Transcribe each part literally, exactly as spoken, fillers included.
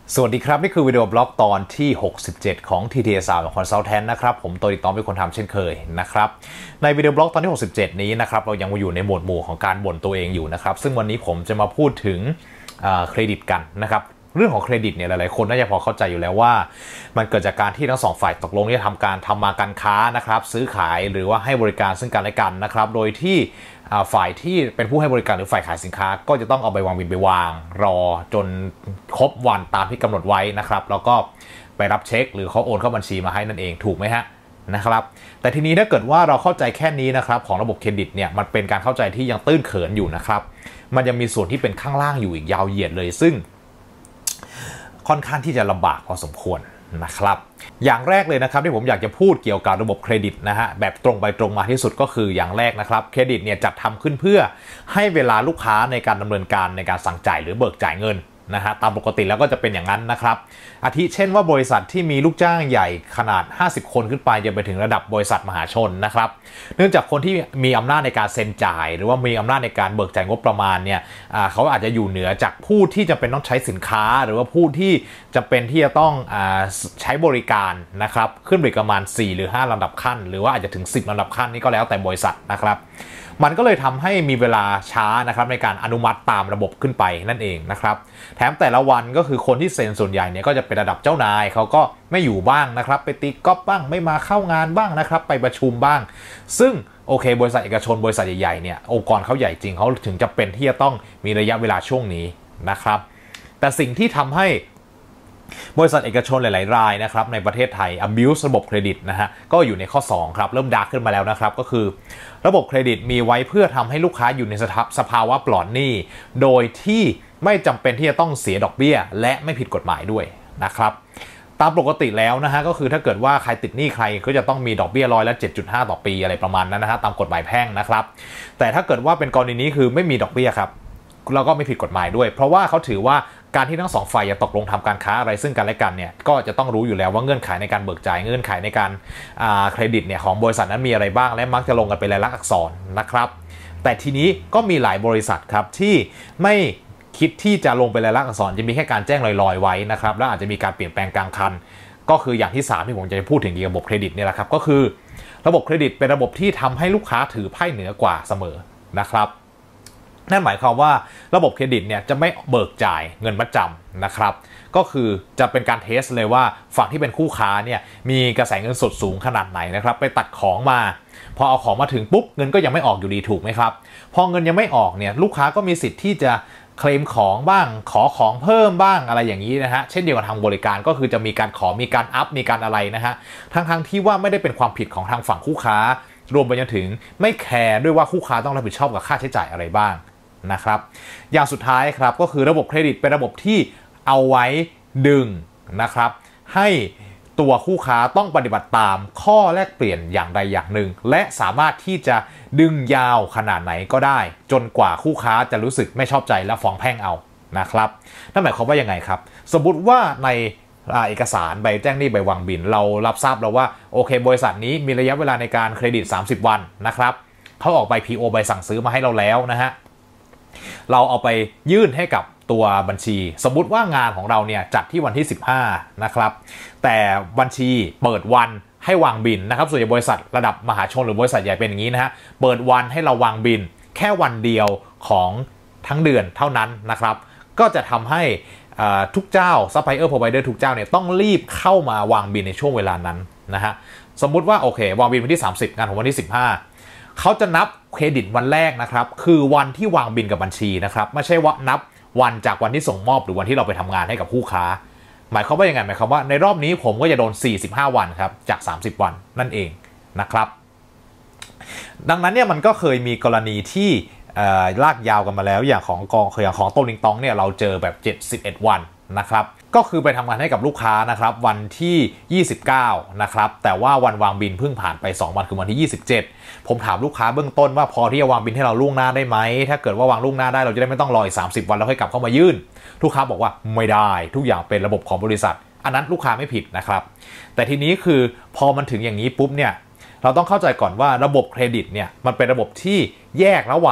สวัสดีครับนี่คือวิดีโอบล็อกตอนที่หกสิบเจ็ดของ ที ที เอส อาร์ Consultant นะครับผมตัวติดต่อเป็นคนทำเช่นเคยนะครับในวิดีโอบล็อกตอนที่หกสิบเจ็ดนี้นะครับเรายังอยู่ในหมวดหมู่ของการบ่นตัวเองอยู่นะครับซึ่งวันนี้ผมจะมาพูดถึงเครดิตกันนะครับเรื่องของเครดิตเนี่ยหลายๆคนน่าจะพอเข้าใจอยู่แล้วว่ามันเกิดจากการที่ทั้งสองฝ่ายตกลงที่จะทำการทำมาการค้านะครับซื้อขายหรือว่าให้บริการซึ่งกันและกันนะครับโดยที่ฝ่ายที่เป็นผู้ให้บริการหรือฝ่ายขายสินค้าก็จะต้องเอาใบวางบินไปวางรอจนครบวันตามที่กำหนดไว้นะครับแล้วก็ไปรับเช็คหรือเขาโอนเข้าบัญชีมาให้นั่นเองถูกไหมฮะนะครับแต่ทีนี้ถ้าเกิดว่าเราเข้าใจแค่นี้นะครับของระบบเครดิตเนี่ยมันเป็นการเข้าใจที่ยังตื้นเขินอยู่นะครับมันยังมีส่วนที่เป็นข้างล่างอยู่อีกยาวเหยียดเลยซึ่งค่อนข้างที่จะลำบากพอสมควรนะครับอย่างแรกเลยนะครับที่ผมอยากจะพูดเกี่ยวกับระบบเครดิตนะฮะแบบตรงไปตรงมาที่สุดก็คืออย่างแรกนะครับเครดิตเนี่ยจัดทำขึ้นเพื่อให้เวลาลูกค้าในการดำเนินการในการสั่งจ่ายหรือเบิกจ่ายเงินนะฮะตามปกติแล้วก็จะเป็นอย่างนั้นนะครับอาทิเช่นว่าบริษัทที่มีลูกจ้างใหญ่ขนาดห้าสิบคนขึ้นไปจะไปถึงระดับบริษัทมหาชนนะครับเนื่องจากคนที่มีอำนาจในการเซ็นจ่ายหรือว่ามีอำนาจในการเบิกจ่ายงบประมาณเนี่ยเขาอาจจะอยู่เหนือจากผู้ที่จำเป็นต้องใช้สินค้าหรือว่าผู้ที่จำเป็นที่จะต้องใช้บริการนะครับขึ้นไปประมาณสี่หรือห้าลำดับขั้นหรือว่าอาจจะถึงสิบลำดับขั้นนี่ก็แล้วแต่บริษัทนะครับมันก็เลยทำให้มีเวลาช้านะครับในการอนุมัติตามระบบขึ้นไปนั่นเองนะครับแถมแต่ละวันก็คือคนที่เซ็นส่วนใหญ่เนี่ยก็จะเป็นระดับเจ้านายเขาก็ไม่อยู่บ้างนะครับไปตีกอล์ฟบ้างไม่มาเข้างานบ้างนะครับไปประชุมบ้างซึ่งโอเคบริษัทเอกชนบริษัทใหญ่ๆเนี่ยองค์กรเขาใหญ่จริงเขาถึงจะเป็นที่จะต้องมีระยะเวลาช่วงนี้นะครับแต่สิ่งที่ทำให้บริษัทเอกชนหลายๆรายนะครับในประเทศไทย abuse ระบบเครดิตนะฮะก็อยู่ในข้อสองครับเริ่มดาร์กขึ้นมาแล้วนะครับก็คือระบบเครดิตมีไว้เพื่อทำให้ลูกค้าอยู่ในสภาวะปลอดหนี้โดยที่ไม่จำเป็นที่จะต้องเสียดอกเบี้ยและไม่ผิดกฎหมายด้วยนะครับตามปกติแล้วนะฮะก็คือถ้าเกิดว่าใครติดหนี้ใครก็จะต้องมีดอกเบี้ยร้อยละ เจ็ดจุดห้า ต่อปีอะไรประมาณนั้นนะฮะตามกฎหมายแพ่งนะครับแต่ถ้าเกิดว่าเป็นกรณีนี้คือไม่มีดอกเบี้ยครับเราก็ไม่ผิดกฎหมายด้วยเพราะว่าเขาถือว่าการที่ทั้งสองฝ่ายจะตกลงทำการค้าอะไรซึ่งกันและกันเนี่ยก็จะต้องรู้อยู่แล้วว่าเงื่อนไขในการเบิกจ่ายเงื่อนไขในการเครดิตเนี่ยของบริษัทนั้นมีอะไรบ้างและมักจะลงกันเป็นลายลักษณ์อักษรนะครับแต่ทีนี้ก็มีหลายบริษัทครับที่ไม่คิดที่จะลงเป็นลายลักษณ์อักษรจะมีแค่การแจ้งลอยๆไว้นะครับแล้วอาจจะมีการเปลี่ยนแปลงกลางคันก็คืออย่างที่สามที่ผมจะพูดถึงเกี่ยวกับระบบเครดิตเนี่ยแหละครับก็คือระบบเครดิตเป็นระบบที่ทำให้ลูกค้าถือไพ่เหนือกว่าเสมอนะครับนั่นหมายความว่าระบบเครดิตเนี่ยจะไม่เบิกจ่ายเงินมัดจำนะครับก็คือจะเป็นการเทสเลยว่าฝั่งที่เป็นคู่ค้าเนี่ยมีกระแสเงินสดสูงขนาดไหนนะครับไปตัดของมาพอเอาของมาถึงปุ๊บเงินก็ยังไม่ออกอยู่ดีถูกไหมครับพอเงินยังไม่ออกเนี่ยลูกค้าก็มีสิทธิ์ที่จะเคลมของบ้างขอของเพิ่มบ้างอะไรอย่างนี้นะฮะเช่นเดียวกับทางบริการก็คือจะมีการขอมีการอัพมีการอะไรนะฮะทั้งๆที่ว่าไม่ได้เป็นความผิดของทางฝั่งคู่ค้ารวมไปจนถึงไม่แคร์ด้วยว่าคู่ค้าต้องรับผิดชอบกับค่าใช้จ่ายอะไรบ้างนะครับอย่างสุดท้ายครับก็คือระบบเครดิตเป็นระบบที่เอาไว้ดึงนะครับให้ตัวคู่ค้าต้องปฏิบัติตามข้อแลกเปลี่ยนอย่างใดอย่างหนึ่งและสามารถที่จะดึงยาวขนาดไหนก็ได้จนกว่าคู่ค้าจะรู้สึกไม่ชอบใจและฟ้องแพ่งเอานะครับนั่นหมายความว่ายังไงครับสมมุติว่าในเอกสารใบแจ้งหนี้ใบวางบินเรารับทราบแล้วว่าโอเคบริษัทนี้มีระยะเวลาในการเครดิตสามสิบวันนะครับเขาออกใบ พี โอ ใบสั่งซื้อมาให้เราแล้วนะฮะเราเอาไปยื่นให้กับตัวบัญชีสมมุติว่างานของเราเนี่ยจัดที่วันที่สิบห้านะครับแต่บัญชีเปิดวันให้วางบินนะครับส่วนใหญ่บริษัทระดับมหาชนหรือบริษัทใหญ่เป็นอย่างนี้นะฮะเปิดวันให้เราวางบินแค่วันเดียวของทั้งเดือนเท่านั้นนะครับก็จะทำให้ทุกเจ้าซัพพลายเออร์โปรไวเดอร์ทุกเจ้าเนี่ยต้องรีบเข้ามาวางบินในช่วงเวลานั้นนะฮะสมมุติว่าโอเควางบินวันที่สามสิบงานของวันที่สิบห้าเขาจะนับเครดิตวันแรกนะครับคือวันที่วางบินกับบัญชีนะครับไม่ใช่ว่านับวันจากวันที่ส่งมอบหรือวันที่เราไปทำงานให้กับคู่ค้าหมายความว่ายังไงหมายความว่าในรอบนี้ผมก็จะโดนสี่สิบห้าวันครับจากสามสิบวันนั่นเองนะครับดังนั้นเนี่ยมันก็เคยมีกรณีที่ลากยาวกันมาแล้วอย่างของกองอย่างของโตลิงตองเนี่ยเราเจอแบบเจ็ดสิบเอ็ดวันนะครับก็คือไปทำงานให้กับลูกค้านะครับวันที่ยี่สิบเก้านะครับแต่ว่าวันวางบินเพิ่งผ่านไปสองวันคือวันที่ยี่สิบเจ็ดผมถามลูกค้าเบื้องต้นว่าพอที่จะวางบินให้เราล่วงหน้าได้ไหมถ้าเกิดว่าวางล่วงหน้าได้เราจะได้ไม่ต้องรออีกสามสิบวันแล้วค่อยกลับเข้ามายื่นลูกค้าบอกว่าไม่ได้ทุกอย่างเป็นระบบของบริษัทอันนั้นลูกค้าไม่ผิดนะครับแต่ทีนี้คือพอมันถึงอย่างนี้ปุ๊บเนี่ยเราต้องเข้าใจก่อนว่าระบบเครดิตเนี่ยมันเป็นระบบที่แยกระหว่าง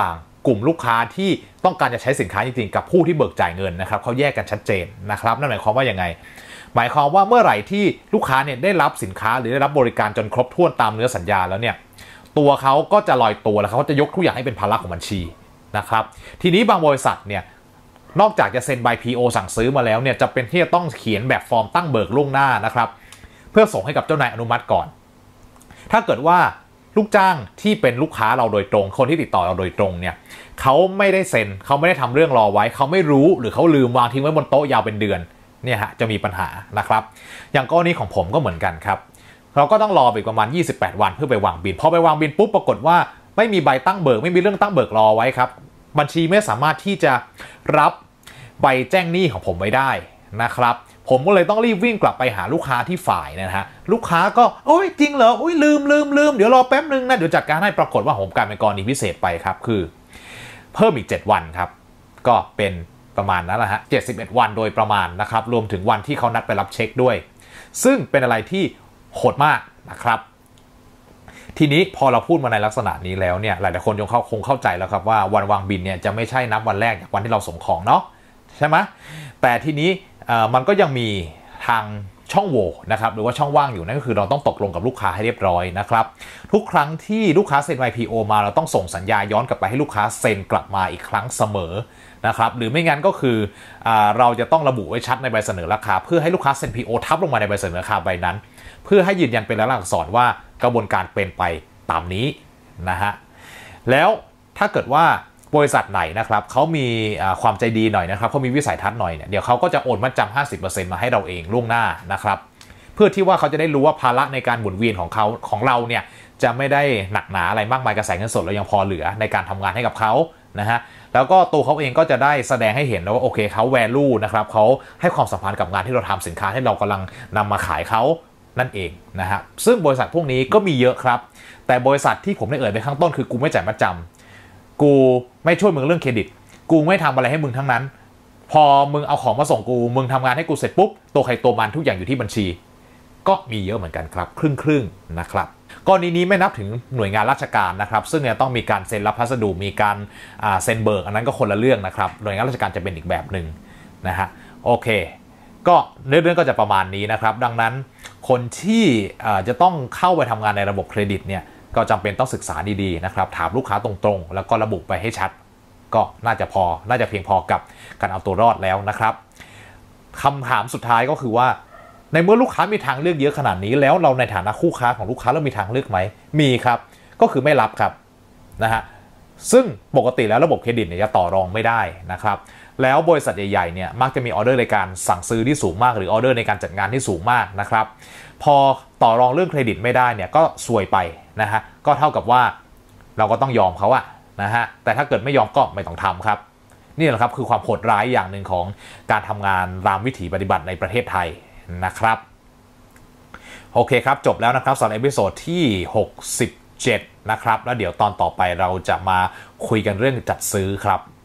กลุ่มลูกค้าที่ต้องการจะใช้สินค้าจริงๆกับผู้ที่เบิกจ่ายเงินนะครับเขาแยกกันชัดเจนนะครับนั่นหมายความว่ายังไงหมายความว่าเมื่อไหร่ที่ลูกค้าเนี่ยได้รับสินค้าหรือได้รับบริการจนครบถ้วนตามเนื้อสัญญาแล้วเนี่ยตัวเขาก็จะลอยตัวแล้วเขาก็จะยกทุกอย่างให้เป็นภาระของบัญชีนะครับทีนี้บางบริษัทเนี่ยนอกจากจะเซ็นใบ พี โอ สั่งซื้อมาแล้วเนี่ยจะเป็นที่จะต้องเขียนแบบฟอร์มตั้งเบิกล่วงหน้านะครับเพื่อส่งให้กับเจ้านายอนุมัติก่อนถ้าเกิดว่าลูกจ้างที่เป็นลูกค้าเราโดยตรงคนที่ติดต่อเราโดยตรงเนี่ยเขาไม่ได้เซ็นเขาไม่ได้ทำเรื่องรอไว้เขาไม่รู้หรือเขาลืมวางทิ้งไว้บนโต๊ะยาวเป็นเดือนเนี่ยฮะจะมีปัญหานะครับอย่างกรณีของผมก็เหมือนกันครับเราก็ต้องรอไปประมาณยี่สิบแปดวันเพื่อไปวางบินพอไปวางบินปุ๊บปรากฏว่าไม่มีใบตั้งเบิกไม่มีเรื่องตั้งเบิกรอไว้ครับบัญชีไม่สามารถที่จะรับใบแจ้งหนี้ของผมไว้ได้นะครับผมก็เลยต้องรีบวิ่งกลับไปหาลูกค้าที่ฝ่ายนะฮะลูกค้าก็โอ้ยจริงเหรอโอ้ยลืมลืมลืมเดี๋ยวรอแป๊บนึงนะเดี๋ยวจัดการให้ปรากฏว่าผมกลายเป็นกรณีพิเศษไปครับคือเพิ่มอีกเจ็ดวันครับก็เป็นประมาณนั้นแหละฮะเจ็ดสิบเอ็ดวันโดยประมาณนะครับรวมถึงวันที่เขานัดไปรับเช็คด้วยซึ่งเป็นอะไรที่โหดมากนะครับทีนี้พอเราพูดมาในลักษณะนี้แล้วเนี่ยหลายๆคนคงเข้าคงเข้าใจแล้วครับว่าวันวางบินเนี่ยจะไม่ใช่นับวันแรกจากวันที่เราส่งของเนาะใช่ไหมแต่ทีนี้มันก็ยังมีทางช่องโหว่นะครับหรือว่าช่องว่างอยู่นั่นก็คือเราต้องตกลงกับลูกค้าให้เรียบร้อยนะครับทุกครั้งที่ลูกค้าเซ็น ไอ พี โอ มาเราต้องส่งสัญญาย้อนกลับไปให้ลูกค้าเซ็นกลับมาอีกครั้งเสมอนะครับหรือไม่งั้นก็คือเราจะต้องระบุไว้ชัดในใบเสนอราคาเพื่อให้ลูกค้าเซ็น พี โอ ทับลงมาในใบเสนอราคาใบนั้นเพื่อให้ยืนยันเป็นลายลักษณ์อักษรว่ากระบวนการเป็นไปตามนี้นะฮะแล้วถ้าเกิดว่าบริษัทไหนนะครับเขามีความใจดีหน่อยนะครับเขามีวิสัยทัศน์หน่อยเนี่ยเดี๋ยวเขาก็จะโอนมัดจำ ห้าสิบเปอร์เซ็นต์ มาให้เราเองล่วงหน้านะครับเพื่อที่ว่าเขาจะได้รู้ว่าภาระในการหมุนเวียนของเขาของเราเนี่ยจะไม่ได้หนักหนาอะไรมากมายกระแสเงินสดเรายังพอเหลือในการทำงานให้กับเขานะฮะแล้วก็ตัวเขาเองก็จะได้แสดงให้เห็นว่าโอเคเขา value นะครับเขาให้ความสัมพันธ์กับงานที่เราทำสินค้าที่เรากำลังนำมาขายเขานั่นเองนะฮะซึ่งบริษัทพวกนี้ก็มีเยอะครับแต่บริษัทที่ผมได้เอ่ยไปข้างต้นคือกูไม่จ่ายมัดจำกูไม่ช่วยมึงเรื่องเครดิตกูไม่ทำอะไรให้มึงทั้งนั้นพอมึงเอาของมาส่งกูมึงทำงานให้กูเสร็จปุ๊บตัวใครตัวมันทุกอย่างอยู่ที่บัญชีก็มีเยอะเหมือนกันครับครึ่งครึ่งนะครับกรณีนี้ไม่นับถึงหน่วยงานราชการนะครับซึ่งเนี่ยต้องมีการเซ็นรับพัสดุมีการเซ็นเบิกอันนั้นก็คนละเรื่องนะครับหน่วยงานราชการจะเป็นอีกแบบหนึ่งนะฮะโอเคก็เรื่องก็จะประมาณนี้นะครับดังนั้นคนที่จะต้องเข้าไปทำงานในระบบเครดิตเนี่ยก็จำเป็นต้องศึกษาดีๆนะครับถามลูกค้าตรงๆแล้วก็ระบุไปให้ชัดก็น่าจะพอน่าจะเพียงพอกับการเอาตัวรอดแล้วนะครับคำถามสุดท้ายก็คือว่าในเมื่อลูกค้ามีทางเลือกเยอะขนาดนี้แล้วเราในฐานะคู่ค้าของลูกค้าเรามีทางเลือกไหมมีครับก็คือไม่รับครับนะฮะซึ่งปกติแล้วระบบเครดิตเนี่ยจะต่อรองไม่ได้นะครับแล้วบริษัทใหญ่ๆเนี่ยมักจะมีออเดอร์ในการสั่งซื้อที่สูงมากหรือออเดอร์ในการจัดงานที่สูงมากนะครับพอต่อรองเรื่องเครดิตไม่ได้เนี่ยก็ซวยไปนะฮะก็เท่ากับว่าเราก็ต้องยอมเขาอะนะฮะแต่ถ้าเกิดไม่ยอมก็ไม่ต้องทำครับนี่แหละครับคือความโหดร้ายอย่างหนึ่งของการทำงานตามวิถีปฏิบัติในประเทศไทยนะครับโอเคครับจบแล้วนะครับสำหรับเอพิโซดที่หกสิบเจ็ดนะครับแล้วเดี๋ยวตอนต่อไปเราจะมาคุยกันเรื่องจัดซื้อครับ